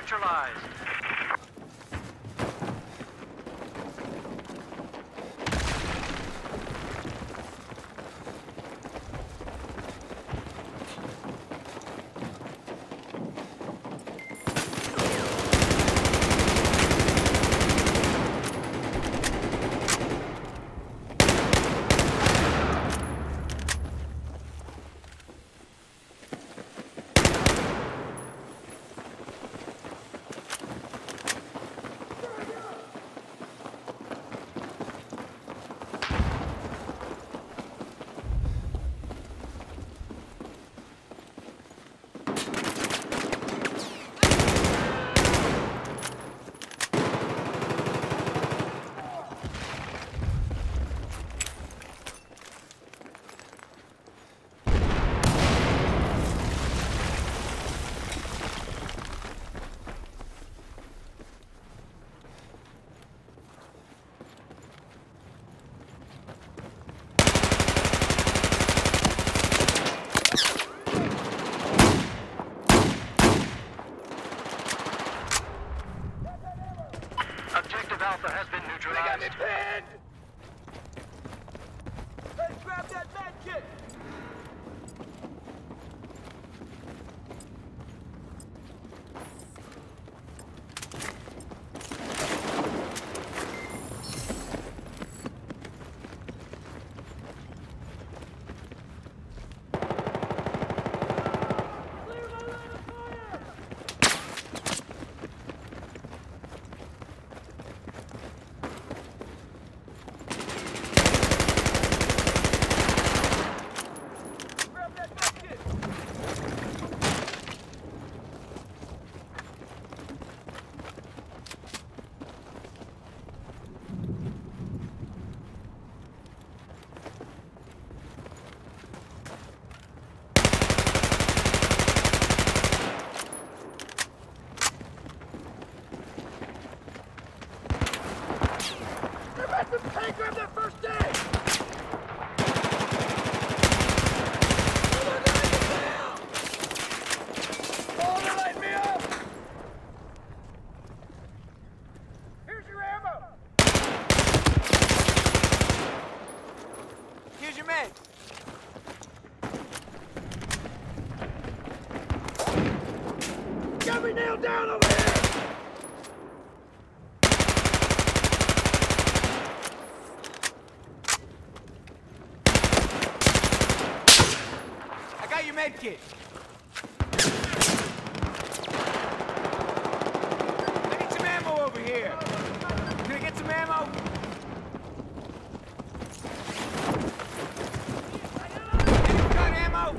neutralized. Objective Alpha has been neutralized. They got me pinned! Hey, grab that med kit! Hey, grab that first aid! Oh, they're lighting me up! Here's your ammo! Here's your med! Got me nailed down over here! Your med kit. I need some ammo over here. Can I get some ammo? Anyone got ammo?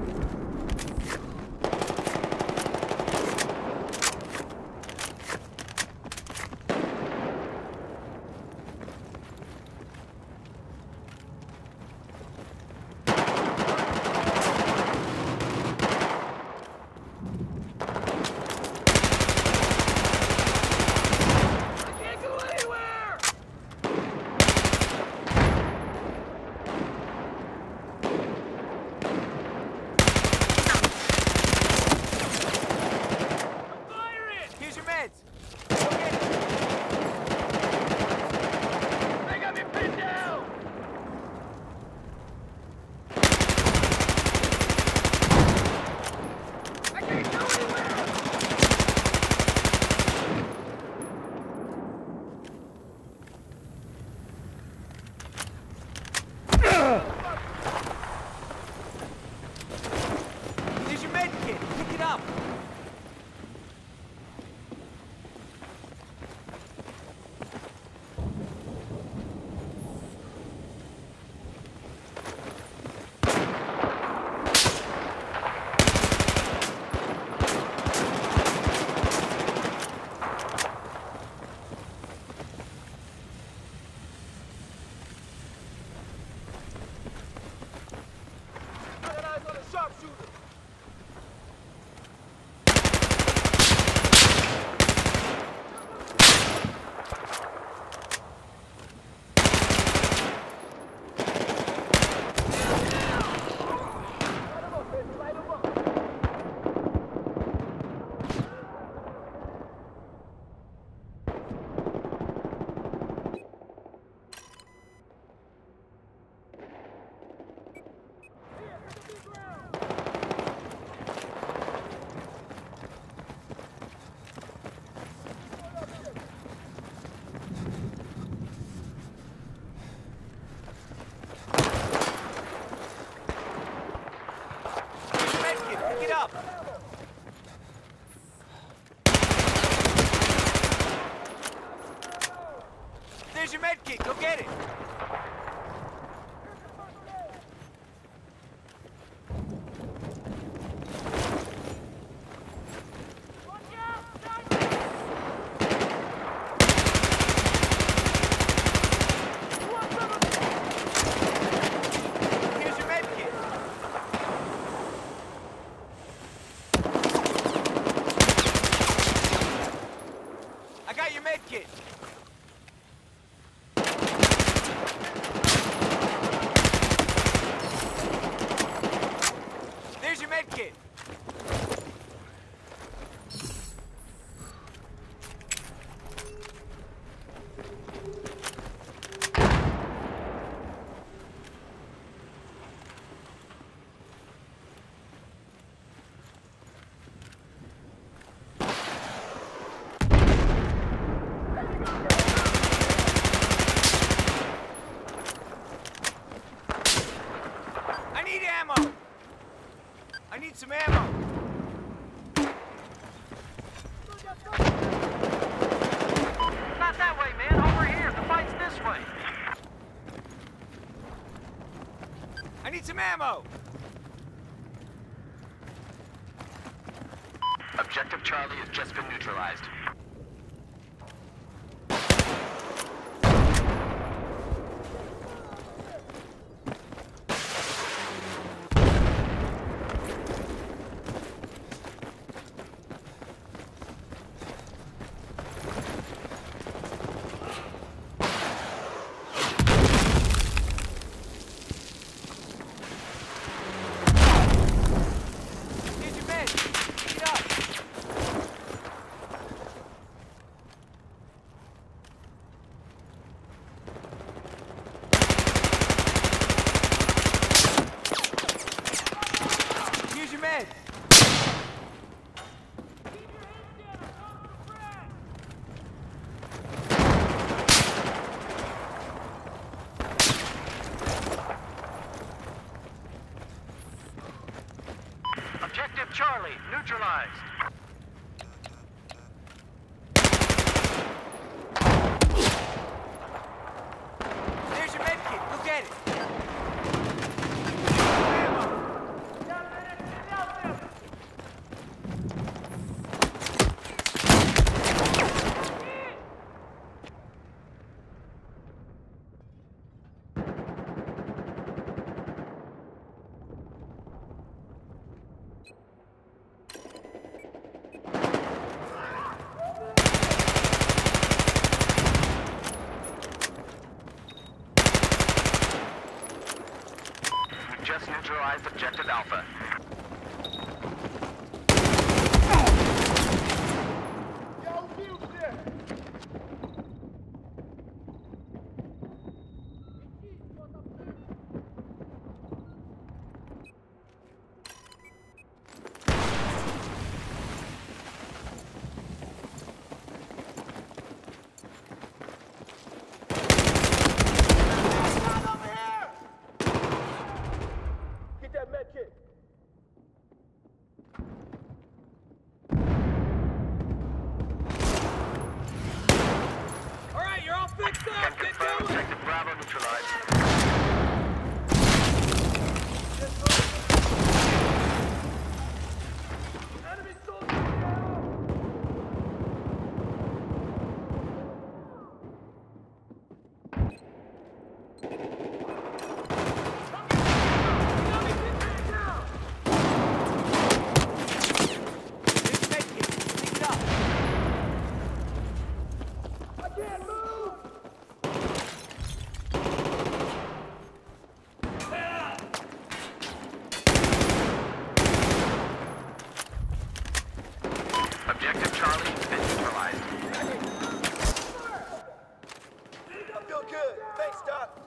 They got me pinned down! I can't go anywhere! Here's your med kit. Pick it up. Sharpshooter! up! There's your med kit. Go get it. Here's your med kit. I got your med kit. There's your med kit. I need ammo. I need some ammo. Not that way, man. Over here. The fight's this way. I need some ammo. Objective Charlie has just been neutralized. Here's your med. Pick it up. Here's your med. Objective Charlie neutralized. There's your med kit. Go get it. We've just neutralized Objective Alpha. All right, you're all fixed up. Can Get confirm going. Objective Bravo neutralized. There's your med kit. Pick it up. Objective Charlie has been neutralized. I feel good. Thanks, Doc.